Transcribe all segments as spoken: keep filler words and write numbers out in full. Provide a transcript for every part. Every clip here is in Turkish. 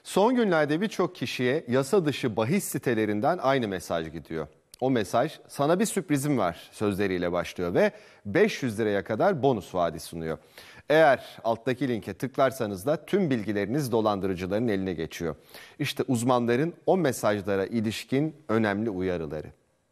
Son günlerde birçok kişiye yasa dışı bahis sitelerinden aynı mesaj gidiyor. O mesaj "sana bir sürprizim var" sözleriyle başlıyor ve beş yüz liraya kadar bonus vaadi sunuyor. Eğer alttaki linke tıklarsanız da tüm bilgileriniz dolandırıcıların eline geçiyor. İşte uzmanların o mesajlara ilişkin önemli uyarıları.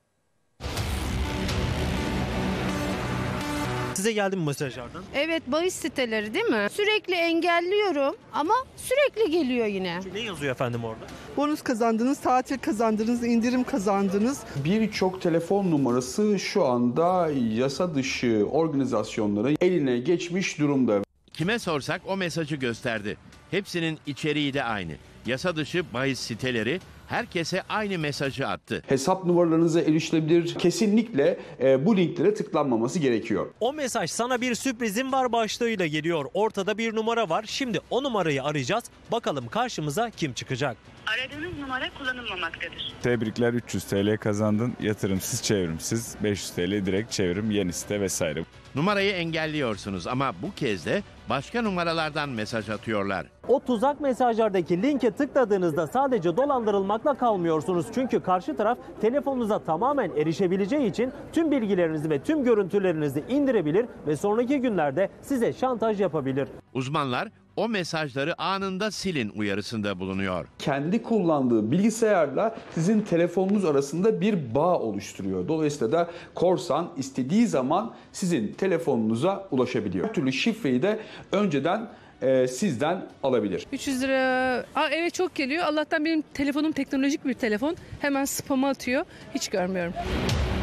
Size geldi mi mesajlardan? Evet, bahis siteleri değil mi? Sürekli engelliyorum ama sürekli geliyor yine. Ne yazıyor efendim orada? Bonus kazandınız, tatil kazandınız, indirim kazandınız. Birçok telefon numarası şu anda yasa dışı organizasyonların eline geçmiş durumda. Kime sorsak o mesajı gösterdi. Hepsinin içeriği de aynı. Yasa dışı bahis siteleri herkese aynı mesajı attı. Hesap numaralarınıza erişilebilir. Kesinlikle e, bu linklere tıklanmaması gerekiyor. O mesaj "sana bir sürprizim var" başlığıyla geliyor. Ortada bir numara var. Şimdi o numarayı arayacağız. Bakalım karşımıza kim çıkacak? Aradığınız numara kullanılmamaktadır. Tebrikler, üç yüz TL kazandın. Yatırımsız, çevrimsiz, beş yüz TL direkt çevrim, yeni site vesaire. Numarayı engelliyorsunuz ama bu kez de başka numaralardan mesaj atıyorlar. O tuzak mesajlardaki linke tıkladığınızda sadece dolandırılmakla kalmıyorsunuz. Çünkü karşı taraf telefonunuza tamamen erişebileceği için tüm bilgilerinizi ve tüm görüntülerinizi indirebilir ve sonraki günlerde size şantaj yapabilir. Uzmanlar o mesajları anında silin uyarısında bulunuyor. Kendi kullandığı bilgisayarla sizin telefonunuz arasında bir bağ oluşturuyor. Dolayısıyla da korsan istediği zaman sizin telefonunuza ulaşabiliyor. Her türlü şifreyi de önceden e, sizden alabilir. üç yüz lira. Aa, evet, çok geliyor. Allah'tan benim telefonum teknolojik bir telefon. Hemen spam'a atıyor. Hiç görmüyorum.